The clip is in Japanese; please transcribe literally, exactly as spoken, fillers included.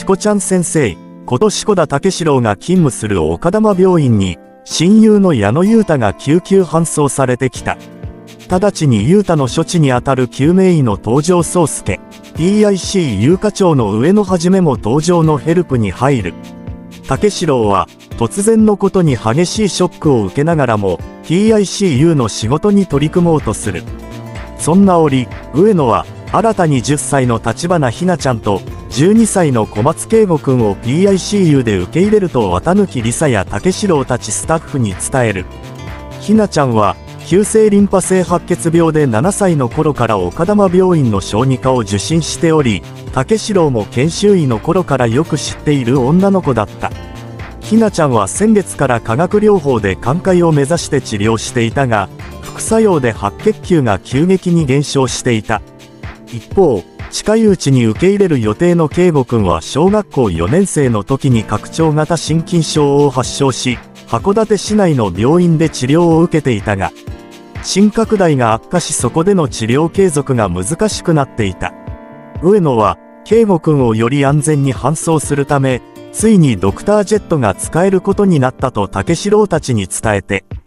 子ちゃん先生こと志子田武四郎が勤務する丘珠病院に、親友の矢野裕太が救急搬送されてきた。直ちに裕太の処置にあたる救命医の東條宗介、ピーアイシー 有課長の上野はじめも登場のヘルプに入る。武四郎は、突然のことに激しいショックを受けながらも、ピーアイシーユー の仕事に取り組もうとする。そんな折、上野は、新たにじゅっさいの立花ひなちゃんと、じゅうにさいの小松圭吾くんを ピーアイシーユー で受け入れると綿貫りさや武四郎たちスタッフに伝える。ひなちゃんは、急性リンパ性白血病でななさいの頃から丘珠病院の小児科を受診しており、武四郎も研修医の頃からよく知っている女の子だった。ひなちゃんは先月から化学療法で寛解を目指して治療していたが、副作用で白血球が急激に減少していた。一方、近いうちに受け入れる予定の圭吾くんは小学校よねん生の時に拡張型心筋症を発症し、函館市内の病院で治療を受けていたが、心拡大が悪化しそこでの治療継続が難しくなっていた。上野は、圭吾くんをより安全に搬送するため、ついにドクタージェットが使えることになったと武四郎たちに伝えて、